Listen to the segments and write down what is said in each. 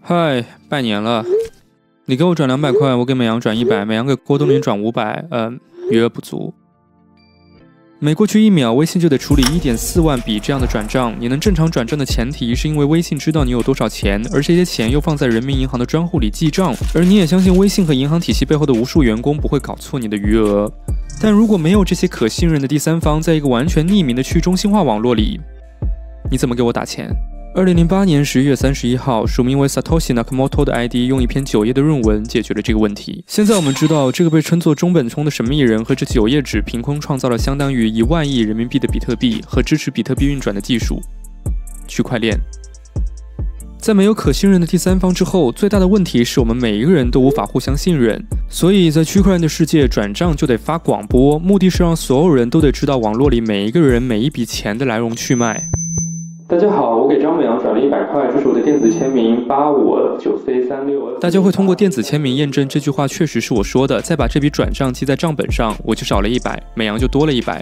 嗨，拜年了！你给我转200块，我给美阳转100，美阳给郭冬临转500，余额不足。每过去1秒，微信就得处理1.4万笔这样的转账。你能正常转账的前提，是因为微信知道你有多少钱，而这些钱又放在人民银行的专户里记账，而你也相信微信和银行体系背后的无数员工不会搞错你的余额。但如果没有这些可信任的第三方，在一个完全匿名的去中心化网络里，你怎么给我打钱？2008年11月31号，署名为 Satoshi Nakamoto 的 ID 用一篇9页的论文解决了这个问题。现在我们知道，这个被称作中本聪的神秘人和这9页纸凭空创造了相当于1万亿人民币的比特币和支持比特币运转的技术——区块链。在没有可信任的第三方之后，最大的问题是我们每一个人都无法互相信任。所以在区块链的世界，转账就得发广播，目的是让所有人都得知道网络里每一个人每一笔钱的来龙去脉。大家好，我给张美阳转了100块，这是我的电子签名8594C36。大家会通过电子签名验证这句话确实是我说的，再把这笔转账记在账本上，我就少了100，美阳就多了100。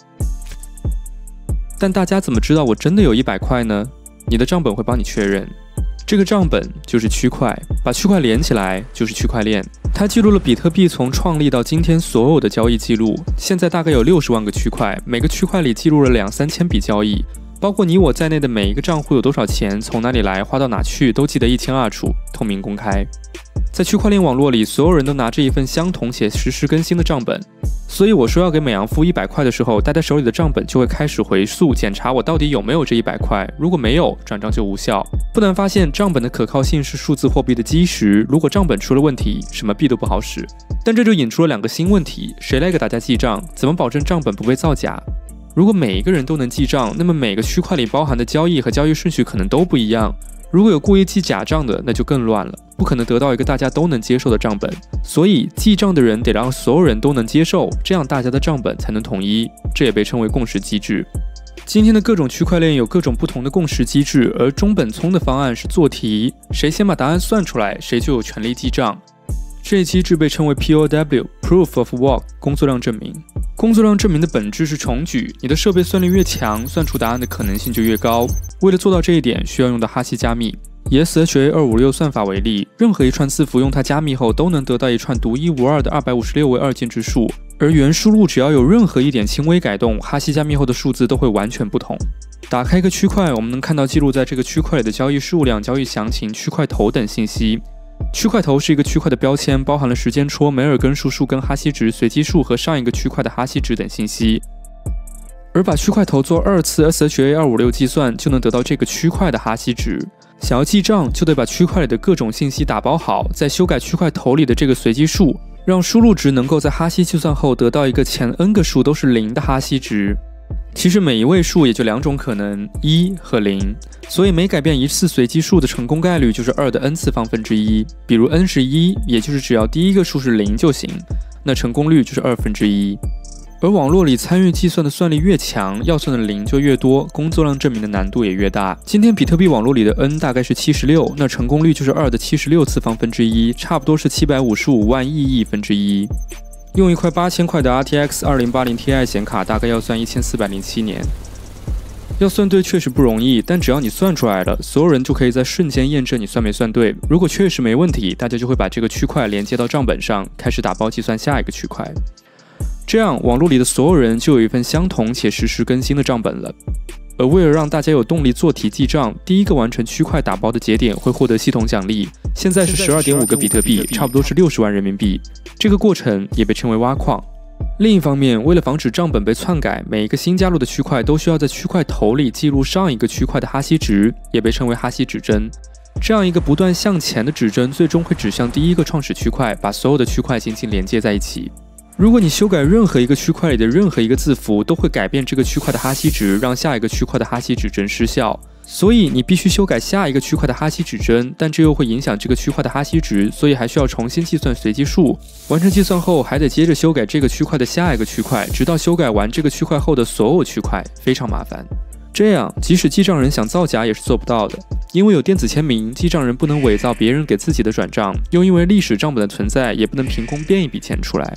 但大家怎么知道我真的有100块呢？你的账本会帮你确认，这个账本就是区块，把区块连起来就是区块链。它记录了比特币从创立到今天所有的交易记录，现在大概有60万个区块，每个区块里记录了2-3千笔交易。包括你我在内的每一个账户有多少钱，从哪里来，花到哪去，都记得一清二楚，透明公开。在区块链网络里，所有人都拿着一份相同且实时更新的账本，所以我说要给美阳付100块的时候，大家手里的账本就会开始回溯检查我到底有没有这100块，如果没有，转账就无效。不难发现，账本的可靠性是数字货币的基石，如果账本出了问题，什么币都不好使。但这就引出了2个新问题：谁来给大家记账？怎么保证账本不被造假？如果每一个人都能记账，那么每个区块里包含的交易和交易顺序可能都不一样。如果有故意记假账的，那就更乱了，不可能得到一个大家都能接受的账本。所以记账的人得让所有人都能接受，这样大家的账本才能统一，这也被称为共识机制。今天的各种区块链有各种不同的共识机制，而中本聪的方案是做题，谁先把答案算出来，谁就有权利记账。这一机制被称为 POW（Proof of Work） 工作量证明。工作量证明的本质是重举，你的设备算力越强，算出答案的可能性就越高。为了做到这一点，需要用到哈希加密。以 SHA-256 算法为例，任何一串字符用它加密后，都能得到一串独一无二的256位二进制数，而原输入只要有任何一点轻微改动，哈希加密后的数字都会完全不同。打开一个区块，我们能看到记录在这个区块里的交易数量、交易详情、区块头等信息。区块头是一个区块的标签，包含了时间戳、梅尔根数、树根、哈希值、随机数和上一个区块的哈希值等信息。而把区块头做2次 SHA-256 计算，就能得到这个区块的哈希值。想要记账，就得把区块里的各种信息打包好，再修改区块头里的这个随机数，让输入值能够在哈希计算后得到一个前 n 个数都是0的哈希值。其实每一位数也就2种可能，1和0，所以每改变一次随机数的成功概率就是2的 n 次方分之一。比如 n 是1，也就是只要第一个数是0就行，那成功率就是1/2。而网络里参与计算的算力越强，要算的0就越多，工作量证明的难度也越大。今天比特币网络里的 n 大概是76，那成功率就是2的76次方分之一，差不多是755万亿分之一。用一块8000块的 RTX 2080 Ti 显卡，大概要算1407年。要算对确实不容易，但只要你算出来了，所有人就可以在瞬间验证你算没算对。如果确实没问题，大家就会把这个区块连接到账本上，开始打包计算下一个区块。这样，网络里的所有人就有一份相同且实时更新的账本了。而为了让大家有动力做题记账，第一个完成区块打包的节点会获得系统奖励，现在是 12.5 个比特币，差不多是60万人民币。这个过程也被称为挖矿。另一方面，为了防止账本被篡改，每一个新加入的区块都需要在区块头里记录上一个区块的哈希值，也被称为哈希指针。这样一个不断向前的指针，最终会指向第一个创始区块，把所有的区块紧紧连接在一起。如果你修改任何一个区块里的任何一个字符，都会改变这个区块的哈希值，让下一个区块的哈希指针失效。所以你必须修改下一个区块的哈希指针，但这又会影响这个区块的哈希值，所以还需要重新计算随机数。完成计算后，还得接着修改这个区块的下一个区块，直到修改完这个区块后的所有区块，非常麻烦。这样，即使记账人想造假也是做不到的，因为有电子签名，记账人不能伪造别人给自己的转账，又因为历史账本的存在，也不能凭空编一笔钱出来。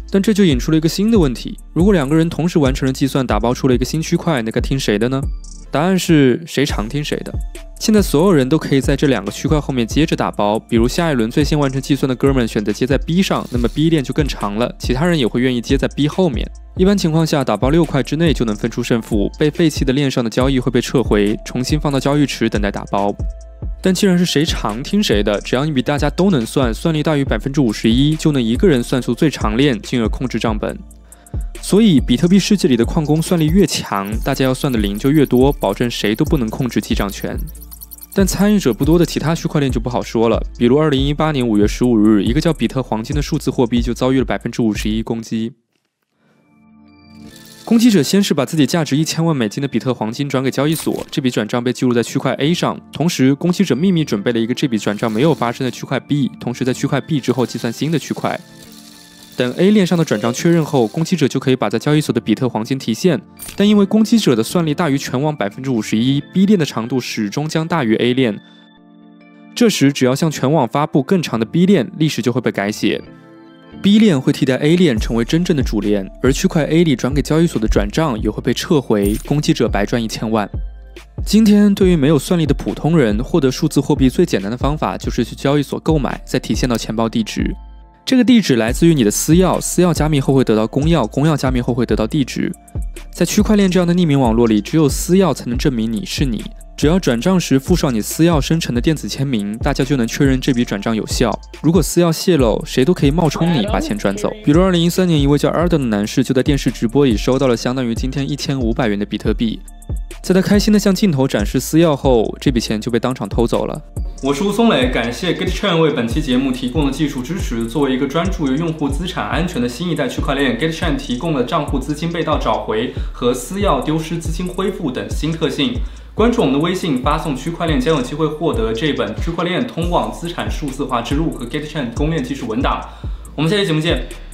但这就引出了一个新的问题：如果两个人同时完成了计算，打包出了一个新区块，那该听谁的呢？答案是谁长听谁的。现在所有人都可以在这2个区块后面接着打包，比如下一轮最先完成计算的哥们选择接在 B 上，那么 B 链就更长了，其他人也会愿意接在 B 后面。一般情况下，打包6块之内就能分出胜负，被废弃的链上的交易会被撤回，重新放到交易池等待打包。但既然是谁长听谁的，只要你比大家都能算，算力大于 51%， 就能一个人算出最长链，进而控制账本。所以比特币世界里的矿工算力越强，大家要算的零就越多，保证谁都不能控制记账权。但参与者不多的其他区块链就不好说了，比如2018年5月15日，一个叫比特黄金的数字货币就遭遇了 51% 攻击。攻击者先是把自己价值1000万美金的比特黄金转给交易所，这笔转账被记录在区块 A 上。同时，攻击者秘密准备了一个这笔转账没有发生的区块 B， 同时在区块 B 之后计算新的区块。等 A 链上的转账确认后，攻击者就可以把在交易所的比特黄金提现，但因为攻击者的算力大于全网 51%， B 链的长度始终将大于 A 链。这时，只要向全网发布更长的 B 链，历史就会被改写。B 链会替代 A 链成为真正的主链，而区块 A 里转给交易所的转账也会被撤回，攻击者白赚1000万。今天对于没有算力的普通人，获得数字货币最简单的方法就是去交易所购买，再提现到钱包地址。这个地址来自于你的私钥，私钥加密后会得到公钥，公钥加密后会得到地址。在区块链这样的匿名网络里，只有私钥才能证明你是你。只要转账时附上你私钥生成的电子签名，大家就能确认这笔转账有效。如果私钥泄露，谁都可以冒充你把钱转走。比如2013年，一位叫 Arden 的男士就在电视直播里收到了相当于今天1500元的比特币。在他开心地向镜头展示私钥后，这笔钱就被当场偷走了。我是吴松磊，感谢 GetChain 为本期节目提供的技术支持。作为一个专注于用户资产安全的新一代区块链 ，GetChain 提供了账户资金被盗找回和私钥丢失资金恢复等新特性。关注我们的微信，发送区块链将有机会获得这本《区块链通往资产数字化之路》和 GetChain 公链技术文档。我们下期节目见。